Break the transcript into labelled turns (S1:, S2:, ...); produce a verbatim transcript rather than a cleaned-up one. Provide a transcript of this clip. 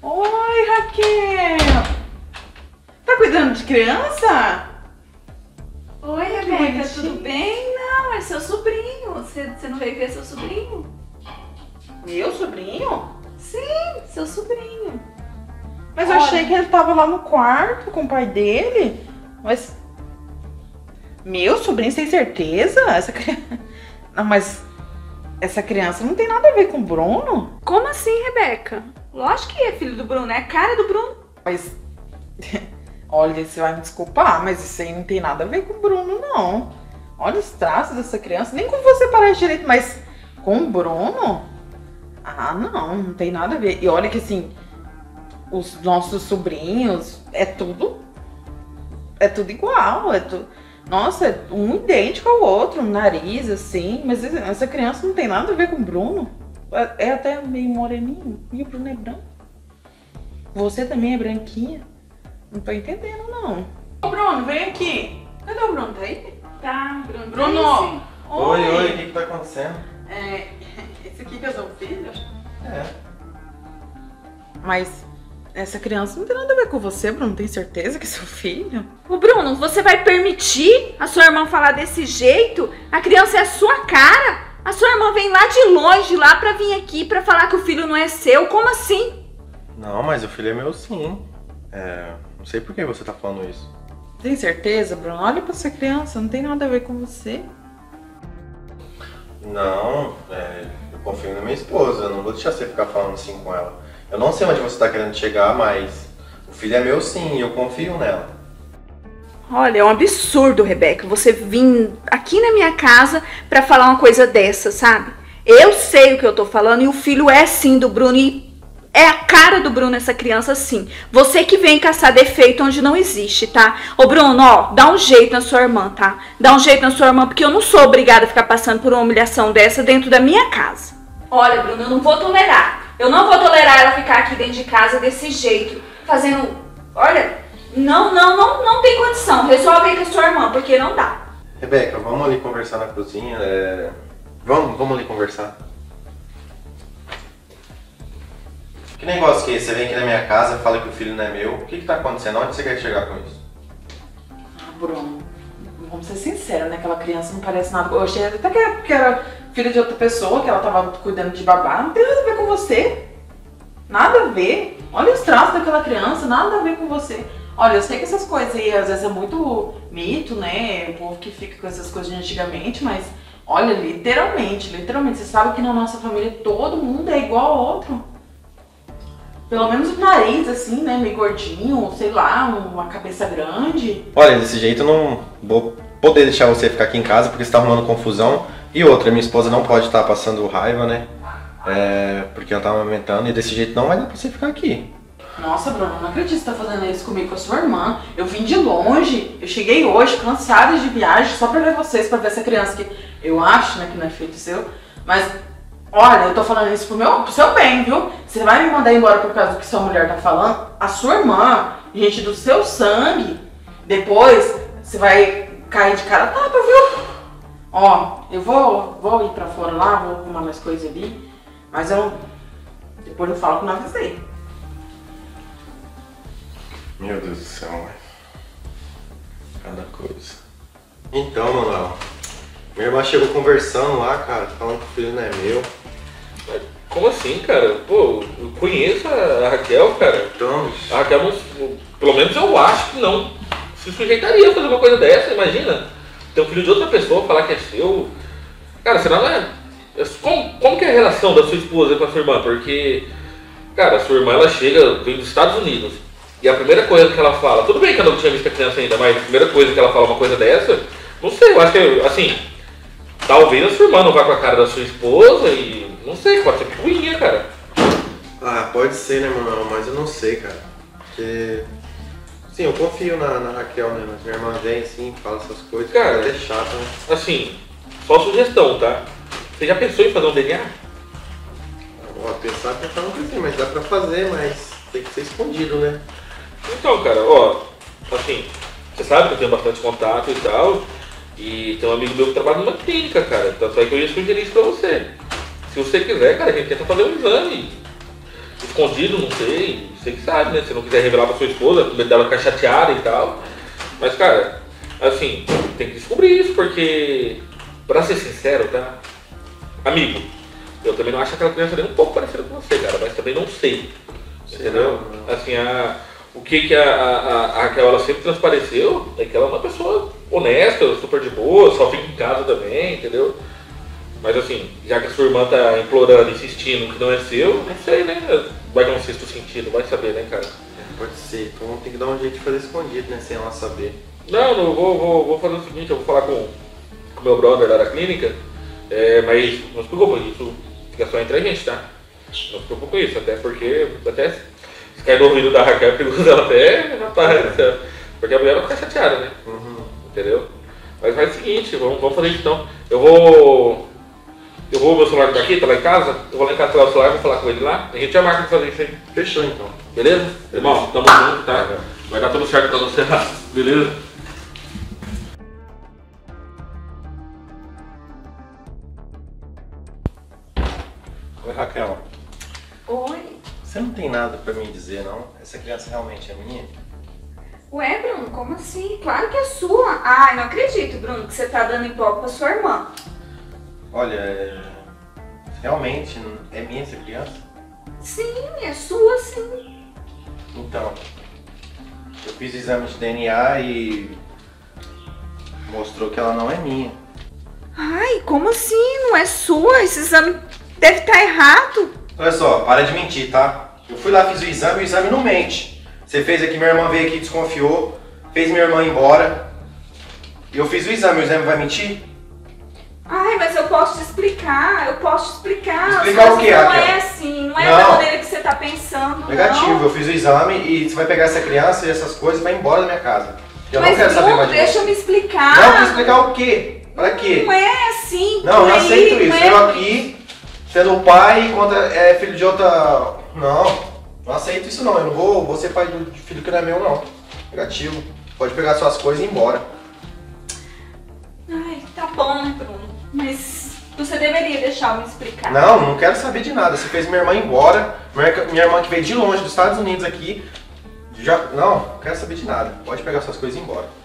S1: Oi, Raquel! Tá cuidando de criança?
S2: Oi, Rebeca, tudo bem? Não, é seu sobrinho. Você, você não veio ver seu sobrinho?
S1: Meu sobrinho?
S2: Sim, seu sobrinho.
S1: Mas eu
S2: Olha.
S1: achei que ele tava lá no quarto com o pai dele. Mas... Meu sobrinho, sem certeza? Essa criança... Não, mas... Essa criança não tem nada a ver com o Bruno?
S2: Como assim, Rebeca? Lógico que é filho do Bruno, é a cara do Bruno.
S1: Mas... Olha, você vai me desculpar, mas isso aí não tem nada a ver com o Bruno, não. Olha os traços dessa criança. Nem com você parece direito, mas com o Bruno? Ah, não, não tem nada a ver. E olha que assim... Os nossos sobrinhos, é tudo, é tudo igual, é tudo, nossa, é um idêntico ao outro, um nariz assim, mas essa criança não tem nada a ver com o Bruno, é, é até meio moreninho, e o Bruno é branco, você também é branquinha, não tô entendendo não. Ô Bruno, vem aqui, cadê o Bruno, tá aí?
S2: Tá, Bruno.
S1: Bruno!
S3: Oi, oi, o que que tá acontecendo?
S1: É, esse aqui que é seu filho?
S3: É.
S1: Mas... Essa criança não tem nada a ver com você, Bruno. Tem certeza que é seu filho?
S2: O Bruno, você vai permitir a sua irmã falar desse jeito? A criança é a sua cara? A sua irmã vem lá de longe, lá pra vir aqui pra falar que o filho não é seu? Como assim?
S3: Não, mas o filho é meu sim. É, não sei por que você tá falando isso.
S1: Tem certeza, Bruno? Olha pra essa criança, não tem nada a ver com você.
S3: Não, é, eu confio na minha esposa, eu não vou deixar você ficar falando assim com ela. Eu não sei onde você tá querendo chegar, mas o filho é meu sim, e eu confio nela.
S2: Olha, é um absurdo, Rebeca, você vir aqui na minha casa pra falar uma coisa dessa, sabe? Eu sei o que eu tô falando e o filho é sim do Bruno e é a cara do Bruno essa criança sim. Você que vem caçar defeito onde não existe, tá? Ô Bruno, ó, dá um jeito na sua irmã, tá? Dá um jeito na sua irmã porque eu não sou obrigada a ficar passando por uma humilhação dessa dentro da minha casa. Olha, Bruno, eu não vou tolerar. Eu não vou tolerar ela ficar aqui dentro de casa desse jeito, fazendo... Olha, não, não, não, não tem condição. Resolve aí com a sua irmã, porque não dá.
S3: Rebeca, vamos ali conversar na cozinha. É... Vamos, vamos ali conversar. Que negócio que é esse? Você vem aqui na minha casa, fala que o filho não é meu. O que que tá acontecendo? Onde você quer chegar com isso?
S1: Ah, Bruno, vamos ser sinceros, né? Aquela criança não parece nada... Eu achei até que era, que era filha de outra pessoa, que ela tava cuidando de babá. Não tem nada a ver com você. Nada a ver. Olha os traços daquela criança, nada a ver com você. Olha, eu sei que essas coisas aí às vezes é muito mito, né? O povo que fica com essas coisas de antigamente, mas olha, literalmente, literalmente, você sabe que na nossa família todo mundo é igual ao outro. Pelo menos o nariz, assim, né? Meio gordinho, sei lá, uma cabeça grande.
S3: Olha, desse jeito eu não vou poder deixar você ficar aqui em casa porque você tá arrumando confusão. E outra, minha esposa não pode estar passando raiva, né? É, porque ela tá amamentando e desse jeito não vai dar pra você ficar aqui.
S1: Nossa, Bruno, não acredito que você tá fazendo isso comigo, com a sua irmã. Eu vim de longe, eu cheguei hoje, cansada de viagem, só pra ver vocês, pra ver essa criança que eu acho, né, que não é filho seu. Mas, olha, eu tô falando isso pro, meu, pro seu bem, viu? Você vai me mandar embora por causa do que sua mulher tá falando? A sua irmã, gente do seu sangue, depois você vai cair de cara tapa, viu? Ó, eu vou, vou ir pra fora lá, vou arrumar mais coisas ali, mas eu depois eu falo que não avisei.
S3: Meu Deus do céu, mãe. Cada coisa. Então, Manuel, minha irmã chegou conversando lá, cara, falando que o filho não é meu.
S4: Como assim, cara? Pô, eu conheço a Raquel, cara.
S3: Então,
S4: A Raquel não... Pelo menos eu acho que não se sujeitaria a fazer uma coisa dessa, imagina. Ter um filho de outra pessoa, falar que é seu. Cara, será não é... Como, como que é a relação da sua esposa com a sua irmã? Porque, cara, a sua irmã, ela chega, vem dos Estados Unidos. E a primeira coisa que ela fala... Tudo bem que eu não tinha visto a criança ainda, mas a primeira coisa que ela fala uma coisa dessa... Não sei, eu acho que, assim... Talvez a sua irmã não vá com a cara da sua esposa e... Não sei, pode ser picuinha, cara.
S3: ah, pode ser, né, Manuel, mas eu não sei, cara. Porque... Sim, eu confio na, na Raquel, né, mas minha irmã vem assim, fala essas coisas,
S4: Cara,
S3: é chato, né?
S4: Assim, só sugestão, tá? Você já pensou em fazer um D N A?
S3: Ó, pensar, pensar não pensei, mas dá pra fazer, mas tem que ser escondido, né?
S4: Então, cara, ó, assim, você sabe que eu tenho bastante contato e tal, e tem um amigo meu que trabalha numa clínica, cara, tanto é que eu ia sugerir isso pra você. Se você quiser, cara, a gente tenta fazer um exame, escondido, não sei, você que sabe, né? Se não quiser revelar pra sua esposa, com medo dela ficar chateada e tal. Mas, cara, assim, tem que descobrir isso, porque, pra ser sincero, tá? Amigo, eu também não acho aquela criança nem um pouco parecida com você, cara, mas também não sei. Entendeu? Assim, a, o que, que a, a, a Raquel ela sempre transpareceu é que ela é uma pessoa honesta, super de boa, só fica em casa também, entendeu? Mas assim, já que a sua irmã tá implorando, insistindo que não é seu, não sei, né? Vai dar um sexto sentido, vai saber, né, cara?
S3: É, pode ser, então tem que dar um jeito de fazer escondido, né? Sem ela saber.
S4: Não, não, eu vou, vou, vou fazer o seguinte, eu vou falar com o meu brother lá da clínica, é, mas não se preocupe, isso fica só entre a gente, tá? Não se preocupe com isso, até porque até se cair no ouvido da Raquel, é perigoso ela até, rapaz, porque a mulher vai ficar chateada, né?
S3: Uhum.
S4: Entendeu? Mas faz o seguinte, vamos, vamos fazer isso então. Eu vou. Eu vou, meu celular tá aqui, tá lá em casa, eu vou lá em casa pegar o celular, vou falar com ele lá, a gente já marca de fazer isso aí.
S3: Fechou então.
S4: Beleza? Irmão, tamo junto, tá? Vai dar tudo certo pra você, beleza?
S3: Oi, Raquel.
S2: Oi.
S3: Você não tem nada pra me dizer, não? Essa criança realmente é minha?
S2: Ué, Bruno, como assim? Claro que é sua. Ai, não acredito, Bruno, que você tá dando ibope pra sua irmã.
S3: Olha, é... realmente é minha essa criança?
S2: Sim, é sua sim.
S3: Então, eu fiz o exame de D N A e mostrou que ela não é minha.
S2: Ai, como assim? Não é sua? Esse exame deve estar errado.
S3: Olha só, para de mentir, tá? Eu fui lá, fiz o exame e o exame não mente. Você fez aqui, minha irmã veio aqui, desconfiou, fez minha irmã ir embora. E eu fiz o exame, o exame vai mentir?
S2: Ai, mas eu posso te explicar, eu posso te explicar.
S3: Explicar
S2: Mas
S3: o quê,
S2: Não
S3: Raquel?
S2: é assim, não é
S3: Não.
S2: da maneira que você tá pensando.
S3: Negativo,
S2: não.
S3: eu fiz o exame e você vai pegar essa criança e essas coisas e vai embora da minha casa. Eu
S2: Mas,
S3: não quero saber
S2: Bruno,
S3: mais de
S2: deixa
S3: você.
S2: eu me explicar.
S3: Não, pra explicar o quê? Pra quê?
S2: Não é assim.
S3: Não, eu não
S2: por aí,
S3: aceito
S2: não
S3: isso.
S2: é
S3: Eu
S2: por
S3: aqui, sendo pai, enquanto é filho de outra... Não, não aceito isso não. Eu não vou, vou ser pai de filho que não é meu, não. Negativo. Pode pegar suas coisas e ir embora.
S2: Ai, tá bom, né, Bruno? Mas você deveria deixar eu me explicar.
S3: Não, não quero saber de nada. Você fez minha irmã ir embora. Minha, minha irmã que veio de longe, dos Estados Unidos aqui. Já, não, não quero saber de nada. Pode pegar suas coisas e ir embora.